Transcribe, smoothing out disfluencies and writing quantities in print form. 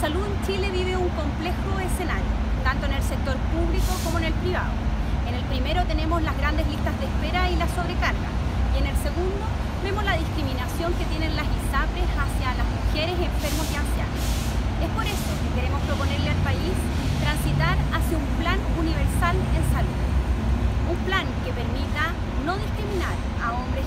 salud en Chile vive un complejo escenario, tanto en el sector público como en el privado. En el primero tenemos las grandes listas de espera y la sobrecarga, y en el segundo vemos la discriminación que tienen las ISAPRES hacia las mujeres, enfermos y ancianos. Es por eso que queremos proponerle al país transitar hacia un plan universal en salud. Un plan que permita no discriminar a hombres